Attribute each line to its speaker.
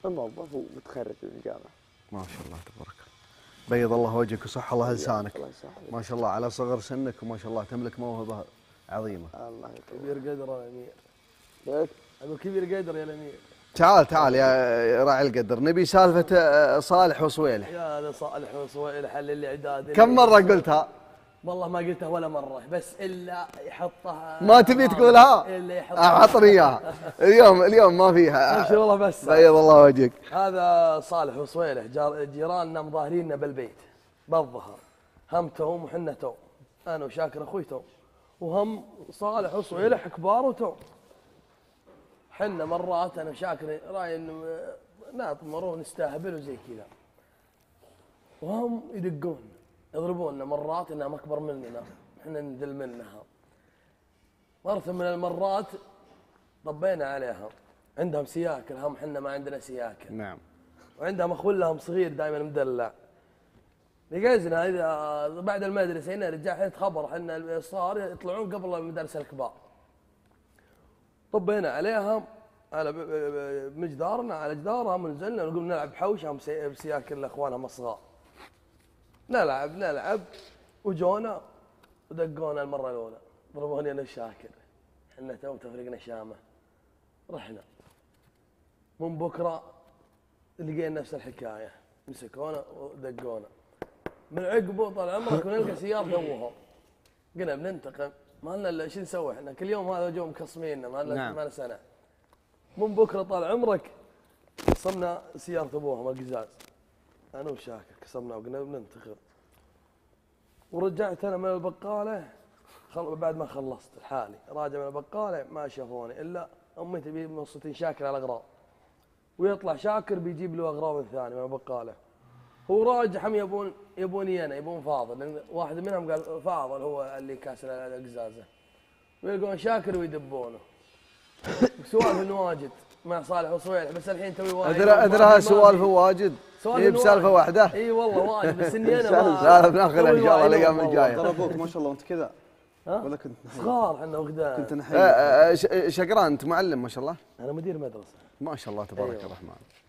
Speaker 1: موظف ومتخرج من الجامعه.
Speaker 2: ما شاء الله تبارك الله. بيض الله وجهك وصح الله لسانك.
Speaker 1: الله يسعدك.
Speaker 2: ما شاء الله على صغر سنك وما شاء الله تملك موهبه عظيمه.
Speaker 1: الله يطول.
Speaker 3: كبير قدر يا الامير.
Speaker 1: كيف؟
Speaker 3: اقول كبير قدر يا الامير.
Speaker 2: تعال يا راعي القدر، نبي سالفه صالح وصويلح.
Speaker 3: يا هذا صالح وصويلح حل اللي عداد.
Speaker 2: كم مره قلتها؟
Speaker 3: والله ما قلتها ولا مره، بس الا يحطها.
Speaker 2: ما تبي تقولها؟
Speaker 3: الا يحطها.
Speaker 2: اعطني اياها. اليوم ما فيها.
Speaker 3: ابشر والله بس.
Speaker 2: بيض الله وجهك.
Speaker 3: هذا صالح وصويلح جيراننا مظاهريننا بالبيت بالظهر. هم توم وحنا توم. انا وشاكر اخوي توم. وهم صالح وصويلح كبار وتوم. حنا مرات انا وشاكر راي انه ناطمر ونستهبل وزي كذا. وهم يدقون يضربوننا مرات انهم اكبر مننا، احنا نذل منها. مرة من المرات طبينا عليها، عندهم سياكل، هم حنا ما عندنا سياكل.
Speaker 2: نعم.
Speaker 3: وعندهم اخو لهم صغير دائما مدلع. لقينا اذا بعد المدرسه هنا رجال حين تخبر حنا الصغار يطلعون قبل المدارس الكبار. طبينا عليها على مجدارنا على جدارهم ونزلنا نقول نلعب حوشهم بسياكل اخوانهم الصغار. نلعب وجونا ودقونا المره الاولى، ضربوني انا وشاكر. حنا تو تفرقنا شامه. رحنا. من بكره لقينا نفس الحكايه، مسكونا ودقونا. من عقبه طال عمرك ونلقى سيارة توهم. قلنا بننتقم، ما لنا الا شو نسوي احنا؟ كل يوم هذا جو مخصميننا، ما لنا سنه. من بكره طال عمرك قسمنا سيارة ابوهم القزاز. انا وشاكر كسرنا وقلنا بننتقم. ورجعت انا من البقاله بعد ما خلصت لحالي، راجع من البقاله ما شافوني الا امي تبي موصلتين شاكر على الاغراض. ويطلع شاكر بيجيب له اغراض ثاني من البقاله. هو راجع هم يبوني انا، يبون فاضل، لان واحد منهم قال فاضل هو اللي كاسر القزازه. ويلقون شاكر ويدبونه. سوالف الواجد مع صالح وصويلح، بس الحين توي واجد.
Speaker 2: ادري سوالف واجد. هي بسالفه واحده.
Speaker 3: اي والله واجد، بس اني انا ما
Speaker 2: سالف ناخذها ان شاء الله الايام الجايه.
Speaker 1: ترى ابوك ما شاء الله وانت كذا. ولا كنت نحيل؟
Speaker 3: صغار احنا وقدام.
Speaker 1: كنت نحيل.
Speaker 2: شقران انت معلم ما شاء الله.
Speaker 3: انا مدير مدرسه.
Speaker 2: ما شاء الله تبارك الرحمن.